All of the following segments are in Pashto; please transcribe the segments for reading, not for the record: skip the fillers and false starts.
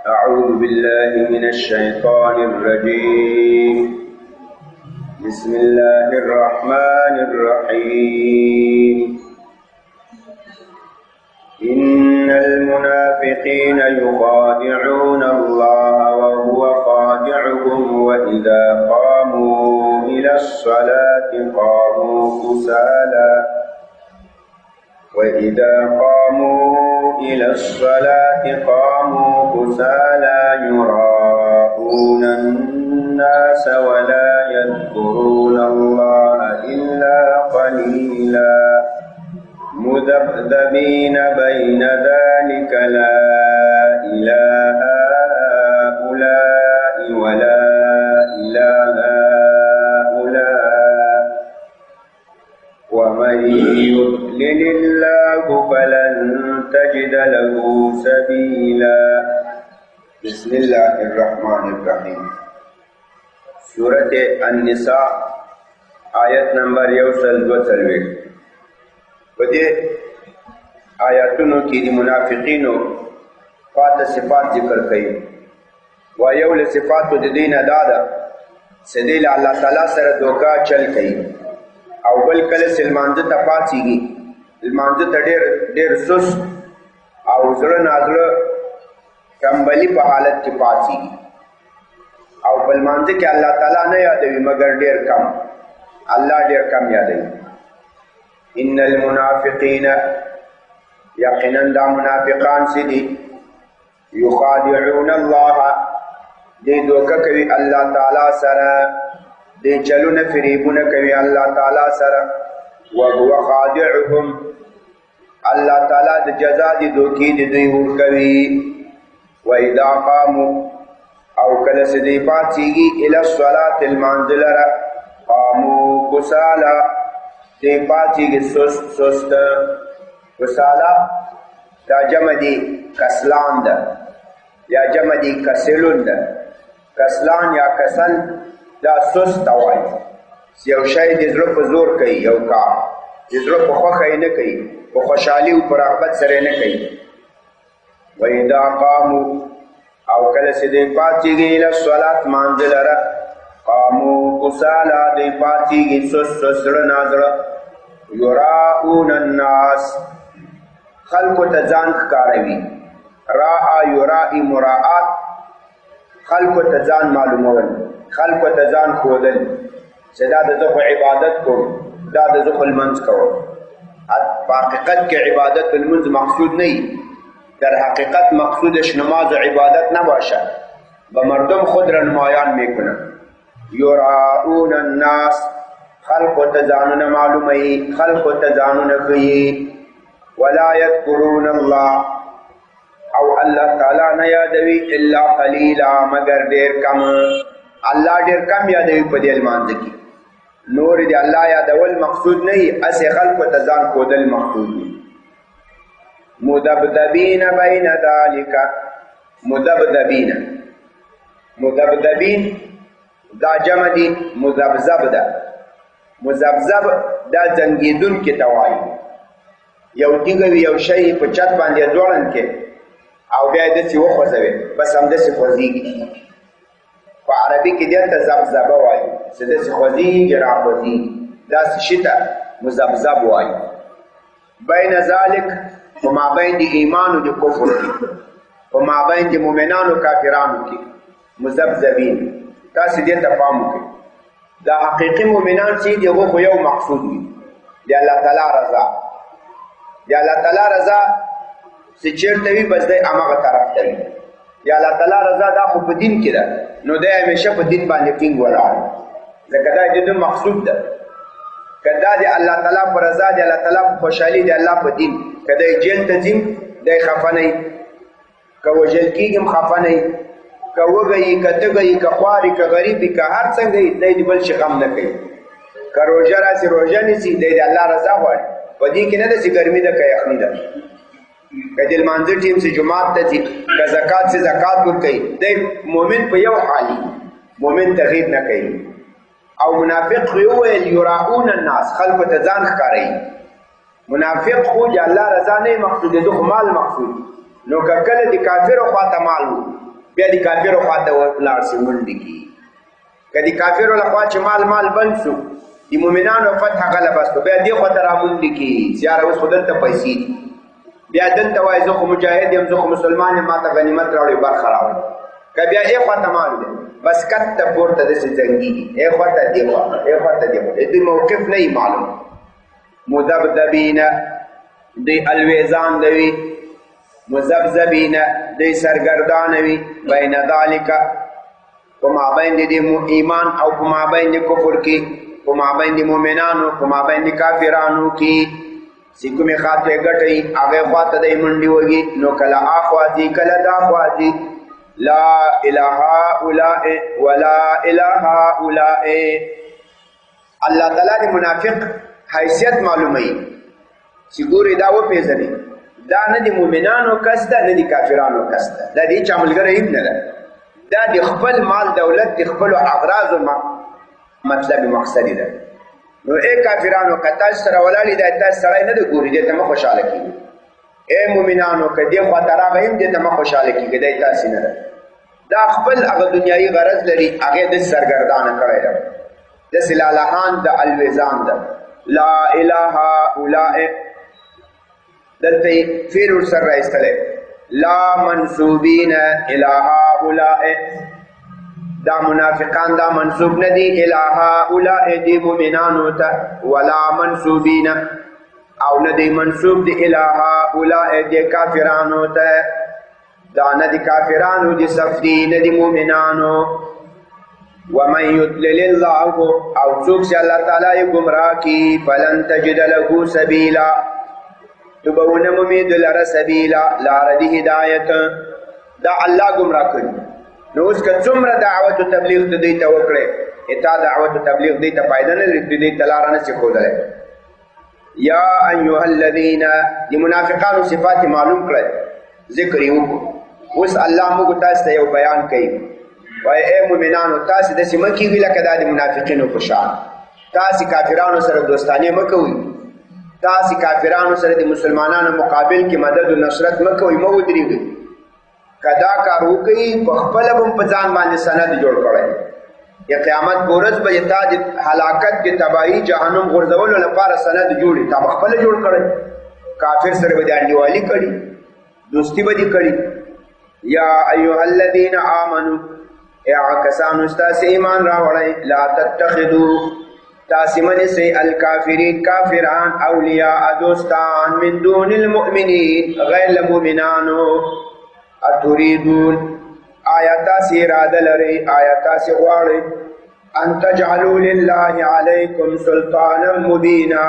أعوذ بالله من الشيطان الرجيم. بسم الله الرحمن الرحيم. إن المنافقين يخادعون الله وهو خادعهم وإذا قاموا إلى الصلاة قاموا كسالى يراءون الناس ولا يذكرون الله إلا قليلا مذبذبين بين ذلك لا إله هؤلاء ولا إله هؤلاء ومن يضلل الله فلن تجد له سبيلا. بسم الله الرحمن الرحيم. سورة النساء آیت نمبر 142. ودې آیاتونو کې د منافقینو پاته صفات ذکر کړي. و یو له صفاتو د دین ادا ده چې دی له الله تعالی سره دوکا چل کوي او بل کله سلمانځه ته پاتېږي، لمانځه ته ډېر سست او زړه نازړه کمبلي په حالت کې پاتېږي او په لمانځه کې الله تعالی نه یادوي مګر ډېر کم، الله ډېر کم یادوي. ان المنافقین یقینا دا منافقان سدي یخادعون الله دی دوکه کوي الله تعالی سره، دی چلونه فریبونه کوي الله تعالی سره. وهو خادعهم الله تعالی د جزا دی دوکې دی دوی ورکوي. واذا قاموا او کله سدي پاتېږي الى الصلاه المنزله قاموا کسالا دی پاتېږي سست. کسالا دا جمع دی کسلان ده یا جمع دی کسلون ده. کسلان یا کسل دا سست وایي، یو شی د زړه په زور کوي، یو کار د زړه په خوښه یې نه کوي، په خوشحالي او په رغبت سره یې نه کوي. واذا قاموا او کله چې دی پاتېږي الى الصلاه مانځه لره قاموا کسالا دی پاتېږي سست زړه نازړه. یراءون الناس خلقو ته ځان ښکاروي. راء یرائی مراعات خلقو ته ځان معلومول، خلقو ته ځان ښودل چې دا د زه خو عبادت کوم، دا د زه خو لمونځ کوم. په حقیقت کې عبادت لمونځ مقصود نه وي، در حقیقت مقصودش نماز و عبادت نباشد، به مردم خود را نمایان میکنه. یراءون الناس خلقو ته ځانونه معلوموي، خلقو ته ځانونه ښیي. ولا یذکرون الله او الله تعالی نه یادوي الا قلیلا مگر ډېر کم. الله ډېر کم یادوي په دې لمانځه کې. نور دې الله یادول مقصود نه وي، هسې خلقو ته ځان ښودل مقصود وي. مذبذبین بین ذلک مذبذبین دا جمع دی مذبذب ده. مذبذب دا زنګېدونکي ته وایي. یو تیږه وي، یو شی په چت باندې ځوړند کې او بیا یې داسې وخوځوي، بس همداسې خوځېږي. په عربي کې دې ته ذبذبه وایي چې داسې خوځېږي راخوځېږي، داسې شي ته مذبذب وایي. بین ذلک په مابین د ایمان او د کفر کې، په مابین د مؤمنانو کافرانو کې مذبذبین. تاسې دې ته پام وکړئ، دا حقیقي مؤمنان چې دي هغه خو یو مقصود وي، د الله تعالی رضا. د الله تعالی رضا چې چېرته وي بس دی هماغه طرف ته وي. د الله تعالی رضا دا خو په دین کې ده، نو دی همیشه په دین باندې ټینګ ولاړ، ځکه دا د دوی مقصود ده. که دا د الله تعالی په رضا، د الله تعالی په خوشحالي، د الله په دین، که دی جیل ته ځي دی خفه نه وي، که وژل کېږي هم خفه نه وي، که وږی یي، که تږی یي، که خوار یي، که غریب یي، که هر څنګه یي، دی د بل شي غم نه کوي. که روژه راسي روژه نیسي، دی د الله رضا غواړي. په دې کې نه ده چې ګرمي ده که یخني ده. که د لمانځه ټیم چې جومات ته ځي، که زکات چې زکات ورکوي، دی مؤمن په یو حالي، مؤمن تغییر نه کوي. او منافق خو ویل یراؤون الناس، خلکو ته ځان ښکاروي. منافق خو د الله رضا نه مقصود، د خو مال مقصود. نو که کله د کافرو خواته مال وو، بیا د کافرو خواته ولاړ شي منډې کي. که د کافرو لخوا چې مال بند شو د مؤمنانو فتح غلبه شو بیا دې خواته را منډې کي چې یاره اوس خو دلته پیسې دي. بیا دلته وایي زه خو مجاهد یم، زه خو مسلمان یم، ما ته غنیمت راوړئ برخه راوړئ. که بیا ای خواته مال دی بس کته پورته داسې جنګېږي، ای خواته دې خواته ای خواته دې خواته، دوی موقف نه وي معلوم. مذبذبین دوی الویزان دوي، مذبذبین دوی سرګردانه وي، بین ذالک په مابین د ایمان او په مابین د کفر کې، په مابین د مؤمنانو په مابین د کافرانو کې چې کومې خاطرې ګټئ هغې خواته دی منډې وږي. نو کله اخوا ځي کله دا خوا ځي. لا اله هؤلاء ولا اله هؤلاء. الله تعالی د منافق حیثیت معلوموي چې ګورې دا وپېژنې دا نه د مؤمنانو کس ده نه د کافرانو کس ده، دا د هېچا ملګری هم نه ده، دا د خپل مال دولت د خپلو اغراضو مطلب مقصدي ده. نو ای کافرانو که تاسو سره ولاړې دا تاسو سړی نه ده ګوري دې ته مه خوشحاله کېږي. ای مؤمنانو که دې خواته راغی هم دې ته مه خوشحاله کېږي، دی تاسې نه ده. دا خپل هغه دنیایي غرض لري هغې داسې سرګردانه کړی ده، داسې لالهان د الویزان ده. لا اله هؤلاء دلته یې فعل ورسره راایستلی، لا منسوبین الی هؤلاء. دا منافقان دا منصوب نه دي الی هؤلاء دی مؤمنانو ته، ولا منصوبین او نه دی منصوب دی الی هؤلاء دی کافرانو ته. دا نه دی کافرانو دی صف دی نه دی مؤمنانو. ومن یضلل الله او څوک چې الله تعالی یې ګمراه کي فلن تجد له سبیلا تو به ونه مومې د لره سبیلا لاره د هدایت. دا الله ګمراه کړي. نو اوس که څومره دعوت و تبلیغ د دوی ته وکړې تا دعوت و تبلیغ دوی ته فایده نه لري، دوی ته لاره نه شي ښودلی. یا ایها الذین د منافقانو صفات معلوم کړئ، ذکر یې وکړو. اوس الله موږ تاسو ته یو بیان کوي، وایي ای مؤمنانو تاسې داسې مه کېږئ لکه دا د منافقینو په شان. تاسې کافرانو سره دوستانې مه کوئ، تاسې کافرانو سره د مسلمانانو مقابل کې مدد و نصرت مه کوئ، مه ودرېږئ. که دا کار وکړي په خپله به په ځان باندې سند جوړ کړی. د قیامت په ورځ به تا د هلاکت د تباهي جهنم غورځولو لپاره سند جوړي، تا به خپله جوړ کړی. کافر سره به د انډیوالي کړي، دوستي به دې کړي. یا ایها الذین آمنو ای هغه کسانو ستاسې ایمان راوړئ، لا تتخذوا تاسې منیسئ الکافرین کافران اولیاء دوستان من دون المؤمنین غیر له مؤمنانو. اتریدون آیا تاسې اراده لرئ، آیا تاسې غواړئ ان تجعلوا لله علیکم سلطانا مبینا،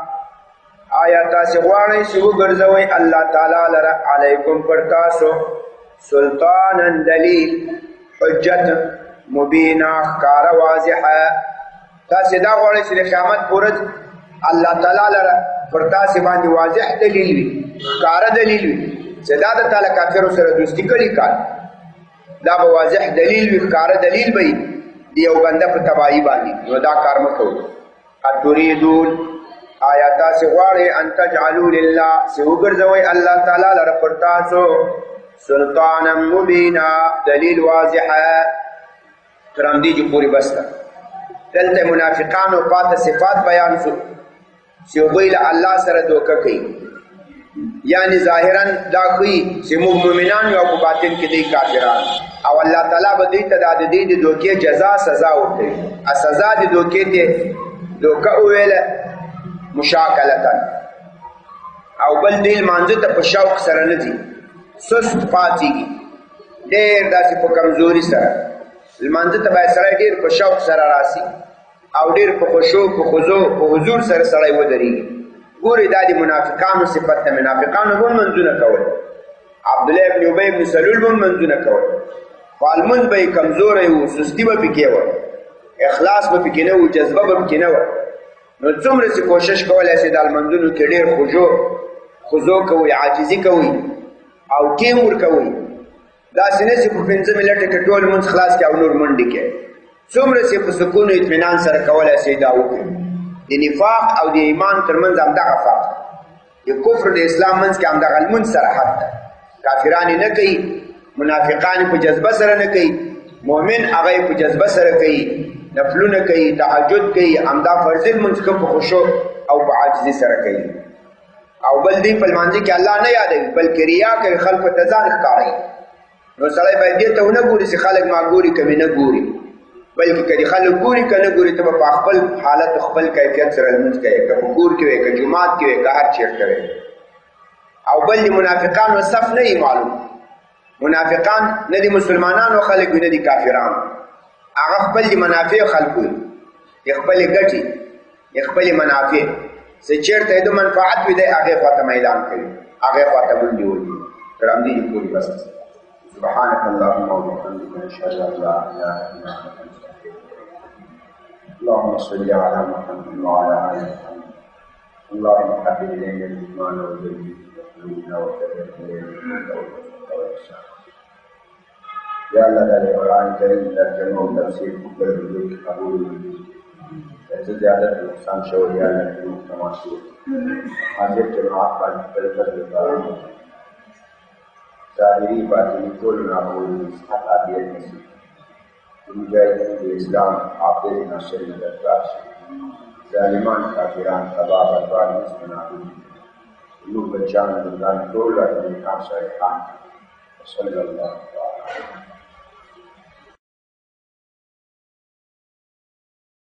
آیا تاسې غواړئ چې وګرځوئ الله تعالی لره علیکم پر تاسو سلطانا دلیل حجت مبینا ښکاره واضحه. تاسې دا غواړئ چې د قیامت په ورځ الله تعالی لره پر تاسې باندې واضح دلیل وي، ښکاره دلیل وي چې دا د تعالی کافرو سره دوستي کړي کار، دا به واضح دلیل وي، ښکاره دلیل به وي د یو بنده په تباهي باندې. نو دا کار مه کوئ. اتریدون آیا تاسې غواړئ ان تجعلوا لله چې وګرځوئ الله تعالی لره پر تاسو سلطانا مبینا دلیل واضحه. تر همدې جو پورې بس ده. دلته منافقانو پاته صفات بیان شو چې هغوی له الله سره دوکه کوي، یعنی ظاهرا دا ښیي چې موږ مؤمنان یو په باطن کې دی کافران، او الله تعالی به دوی ته د دې د دوکې جزا سزا ورکوي. سزا د دوکې ته دوکه وویله مشاکلتا، او بل دوی لمانځه ته په شوق سره نه ځي، سست پاتېږي، ډېر داسې په کمزوري سره. لمانځه ته باید سړی ډېر په شوق سره راسي او ډېر په خشوع په خضوع په حضور سره سړی ودرېږي. ګورې دا د منافقانو صفت ده. منافقانو به منځونه کول، عبدالله ابن ابی ابن سلول به منځونه کول، خو لمونځ به یې کمزوری و، سستي به پکې وه، اخلاص به پکې نه و، جذبه به پکې نه وه. نو څومره چې کوشش کولی شئ دا لمونځونو کې ډېر خضوع کوئ، عاجزي کوئ او ټیم ورکوئ. داسې نه چې په 5 منټه کې ټول لمونځ خلاص کړي او نور منډې کړي. څومره چې په سکون او اطمینان سره کولی شئ دا وکړئ. د نفاق او د ایمان ترمنځ همدغه فرق دی. د کفر د اسلام منځ کې همدغه لمونځ سره حد ده. کافران یې نه کوي منافقان په جذبه سره نه کوي، مؤمن هغه په جذبه سره کوي، نفلونه کوي، تهجد کوي، همدا فرض لمونځ کوي په خشوع او په عاجزي سره کوي. او بل دی په لمانځه کې الله نه یادوي بلکې ریا کوي، خلکو ته ځان ښکاروي. نو سړی باید دې ته ونه ګوري چې خلک ما ګوري که مې نه ګوري، بلکې که دې خلک ګوري که نه ګوري ته به په خپل حالت خپل کیفیت سره لمونځ کوې، که په کور کې وې که جومات کې وې که هر چېرته وې. او بل د منافقانو صف نه یې معلوم. منافقان نه دي مسلمانانو خلک وي نه دي کافرانو، هغه خپل د منافع خلک وي، د خپلې ګټې د خپلې منافع چې چېرته د منفعت وي دی هغې خواته میدان کوي، هغې خواته منډې وهي. تر همدې پورې بس. سبحانك اللهم وبحمدك نشهد ان لا اله الا انت اللهم صل على محمد وعلى ال محمد. اللهم حبب الينا الايمان وزينه في قلوبنا وكره الينا الكفر والفسوق. یا اللہ تعالی قرآن کریم ترجمہ و تفسیر پر بزرگ قبول ایسے زیادہ نقصان شو یا اللہ کی تماشور حاضر جماعت پر فلسفہ کرام ظاہری باطنی کل ناقول نصحت عادیت نصیب مجاہدین اسلام حافظ ناصر مددگار ظالمان کافران تباہ برباد نصف نابود لوگ بچان دندان طول اپنے کام صالحان صلی اللہ علیہ وسلم.